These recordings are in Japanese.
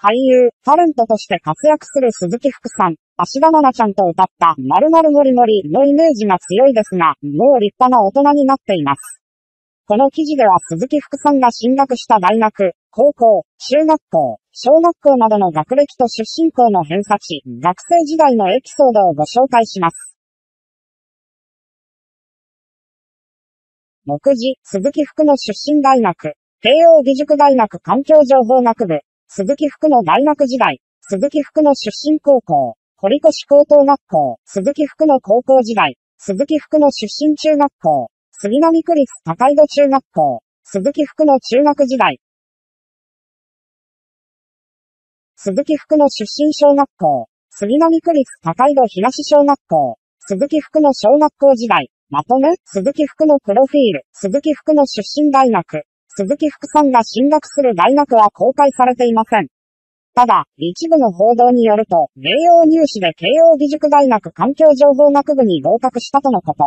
俳優、タレントとして活躍する鈴木福さん、芦田愛菜ちゃんと歌った〇〇もりもりのイメージが強いですが、もう立派な大人になっています。この記事では鈴木福さんが進学した大学、高校、中学校、小学校などの学歴と出身校の偏差値、学生時代のエピソードをご紹介します。目次、鈴木福の出身大学、慶応義塾大学環境情報学部、鈴木福の大学時代、鈴木福の出身高校、堀越高等学校、鈴木福の高校時代、鈴木福の出身中学校、杉並区立高井戸中学校、鈴木福の中学時代、鈴木福の出身小学校、杉並区立高井戸東小学校、鈴木福の小学校時代、まとめ、鈴木福のプロフィール、鈴木福の出身大学、鈴木福さんが進学する大学は公開されていません。ただ、一部の報道によると、栄養入試で慶応義塾大学環境情報学部に合格したとのこと。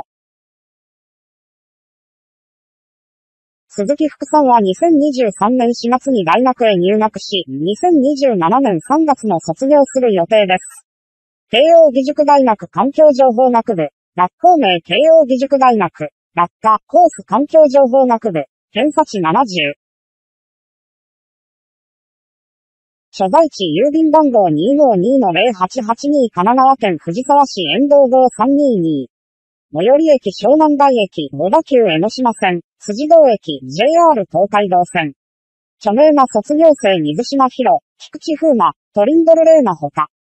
鈴木福さんは2023年4月に大学へ入学し、2027年3月の卒業する予定です。慶応義塾大学環境情報学部、学校名慶応義塾大学、学科、コース環境情報学部、偏差値70。所在地郵便番号 252-0882 神奈川県藤沢市遠道5322。最寄り駅湘南台駅、小田急江ノ島線、辻堂駅、JR 東海道線。著名な卒業生水島ヒロ、菊池風磨、トリンドルレーナほか。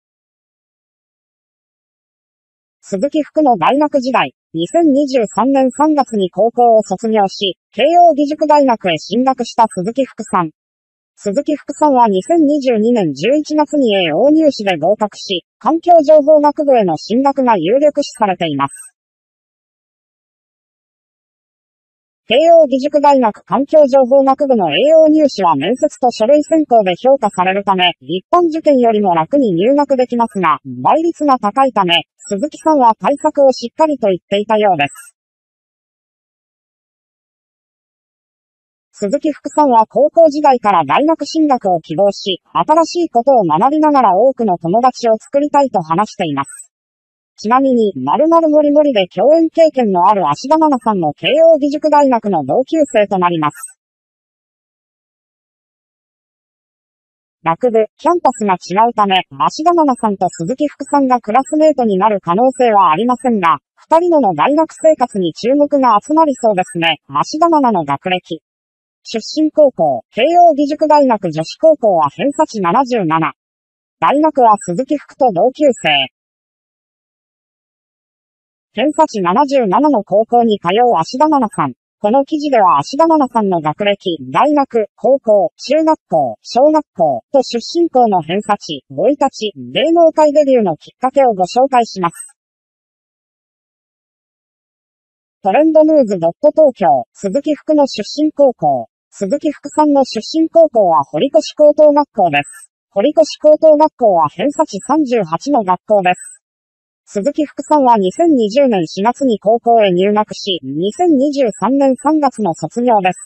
鈴木福の大学時代、2023年3月に高校を卒業し、慶応義塾大学へ進学した鈴木福さん。鈴木福さんは2022年11月に栄応入試で合格し、環境情報学部への進学が有力視されています。慶応義塾大学環境情報学部の栄応入試は面接と書類選考で評価されるため、一般受験よりも楽に入学できますが、倍率が高いため、鈴木さんは対策をしっかりと言っていたようです。鈴木福さんは高校時代から大学進学を希望し、新しいことを学びながら多くの友達を作りたいと話しています。ちなみに、〇〇もりもりで共演経験のある芦田愛菜さんも慶応義塾大学の同級生となります。学部、キャンパスが違うため、芦田愛菜さんと鈴木福さんがクラスメートになる可能性はありませんが、二人の大学生活に注目が集まりそうですね。芦田愛菜の学歴。出身高校、慶応義塾大学女子高校は偏差値77。大学は鈴木福と同級生。偏差値77の高校に通う芦田愛菜さん。この記事では芦田愛菜さんの学歴、大学、高校、中学校、小学校と出身校の偏差値、生い立ち、芸能界デビューのきっかけをご紹介します。トレンドニューズ東京、鈴木福の出身高校。鈴木福さんの出身高校は堀越高等学校です。堀越高等学校は偏差値38の学校です。鈴木福さんは2020年4月に高校へ入学し、2023年3月の卒業です。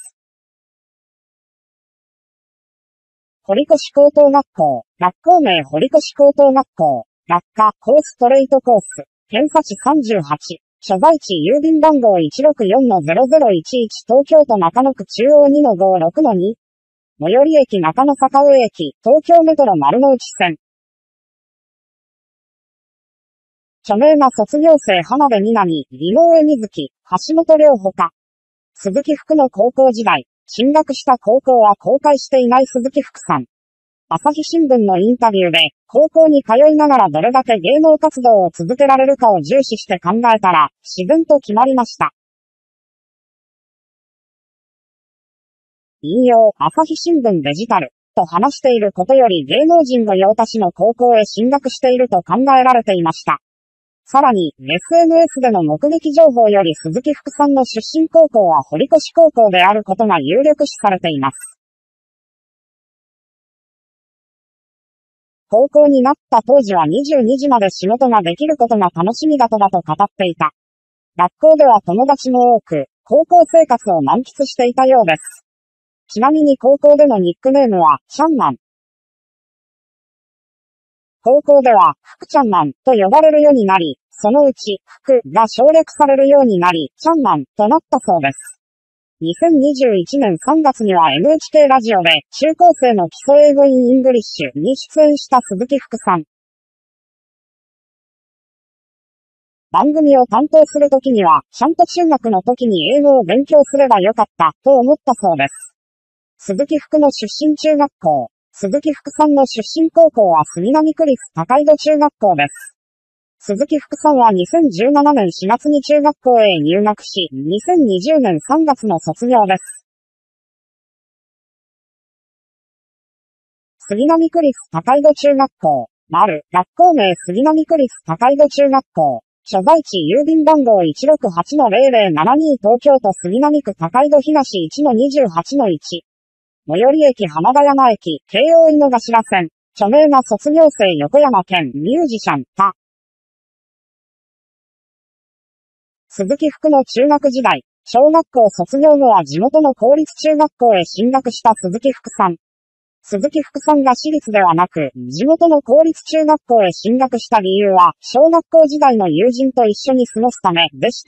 堀越高等学校、学校名堀越高等学校、学科、コーストレートコース、偏差値38。所在地郵便番号 164-0011 東京都中野区中央 2-56-2。最寄り駅中野坂上駅、東京メトロ丸の内線。著名な卒業生浜辺美波、井上瑞希、橋本涼ほか。鈴木福の高校時代、進学した高校は公開していない鈴木福さん。朝日新聞のインタビューで、高校に通いながらどれだけ芸能活動を続けられるかを重視して考えたら、自然と決まりました。引用、朝日新聞デジタル、と話していることより芸能人御用達の高校へ進学していると考えられていました。さらに、SNS での目撃情報より鈴木福さんの出身高校は堀越高校であることが有力視されています。高校になった当時は22時まで仕事ができることが楽しみだと語っていた。学校では友達も多く、高校生活を満喫していたようです。ちなみに高校でのニックネームは、シャンマン。 高校では、福ちゃんマンと呼ばれるようになり、そのうち、福が省略されるようになり、ちゃんマンとなったそうです。2021年3月には NHK ラジオで、中高生の基礎英語インイングリッシュに出演した鈴木福さん。番組を担当するときには、ちゃんと中学の時に英語を勉強すればよかった、と思ったそうです。鈴木福の出身中学校。鈴木福さんの出身高校は杉並区立高井戸中学校です。鈴木福さんは2017年4月に中学校へ入学し、2020年3月の卒業です。杉並区立高井戸中学校。学校名杉並区立高井戸中学校。所在地郵便番号 168-0072 東京都杉並区高井戸東 1-28-1。最寄り駅浜田山駅、京王井の頭線。著名な卒業生横山健、ミュージシャン、他。鈴木福の中学時代。小学校卒業後は地元の公立中学校へ進学した鈴木福さん。鈴木福さんが私立ではなく、地元の公立中学校へ進学した理由は、小学校時代の友人と一緒に過ごすためでした。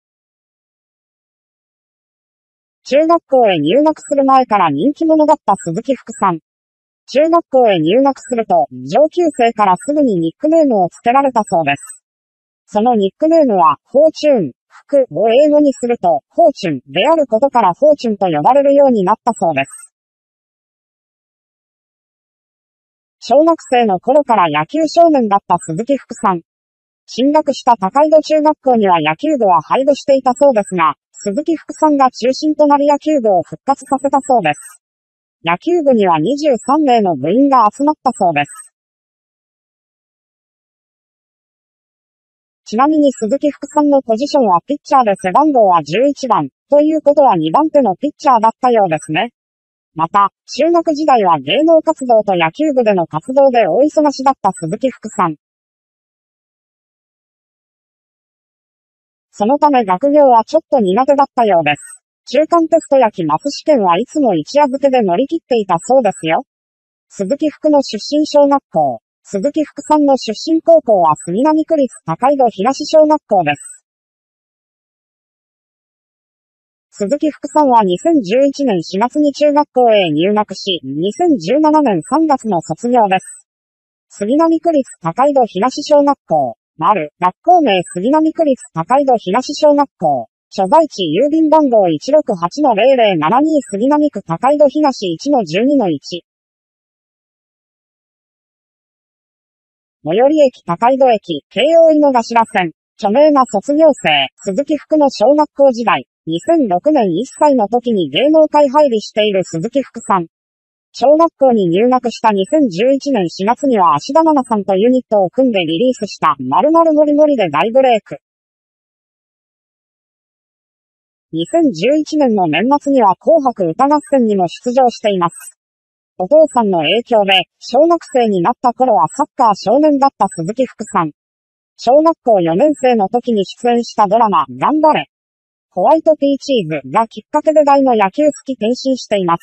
中学校へ入学する前から人気者だった鈴木福さん。中学校へ入学すると、上級生からすぐにニックネームを付けられたそうです。そのニックネームは、フォーチューン、福を英語にすると、フォーチュンであることからフォーチュンと呼ばれるようになったそうです。小学生の頃から野球少年だった鈴木福さん。進学した高井戸中学校には野球部は廃部していたそうですが、鈴木福さんが中心となり野球部を復活させたそうです。野球部には23名の部員が集まったそうです。ちなみに鈴木福さんのポジションはピッチャーで背番号は11番、ということは2番手のピッチャーだったようですね。また、中学時代は芸能活動と野球部での活動で大忙しだった鈴木福さん。そのため学業はちょっと苦手だったようです。中間テストや期末試験はいつも一夜漬けで乗り切っていたそうですよ。鈴木福の出身小学校。鈴木福さんの出身高校は杉並区立高井戸東小学校です。鈴木福さんは2011年4月に中学校へ入学し、2017年3月の卒業です。杉並区立高井戸東小学校。学校名杉並区立高井戸東小学校。所在地郵便番号 168-0072 杉並区高井戸東 1-12-1。最寄り駅高井戸駅、京王井の頭線。著名な卒業生、鈴木福の小学校時代。2006年1歳の時に芸能界入りしている鈴木福さん。小学校に入学した2011年4月には芦田愛菜さんとユニットを組んでリリースした〇〇もりもりで大ブレイク。2011年の年末には紅白歌合戦にも出場しています。お父さんの影響で、小学生になった頃はサッカー少年だった鈴木福さん。小学校4年生の時に出演したドラマ、頑張れ。ホワイトピーチーズがきっかけで大の野球好き転身しています。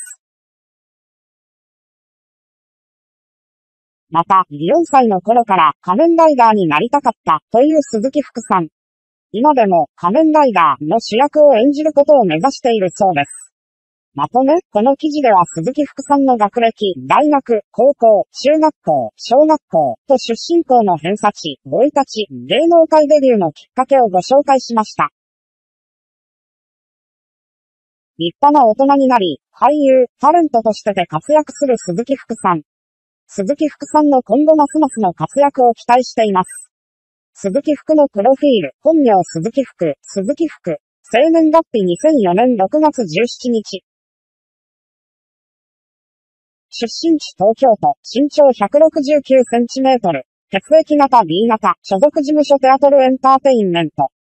また、4歳の頃から仮面ライダーになりたかったという鈴木福さん。今でも仮面ライダーの主役を演じることを目指しているそうです。まとめ、この記事では鈴木福さんの学歴、大学、高校、中学校、小学校と出身校の偏差値、生い立ち、芸能界デビューのきっかけをご紹介しました。立派な大人になり、俳優、タレントとして活躍する鈴木福さん。鈴木福さんの今後ますますの活躍を期待しています。鈴木福のプロフィール、本名鈴木福、生年月日2004年6月17日。出身地東京都、身長169センチメートル、血液型 B 型、所属事務所テアトルエンターテインメント。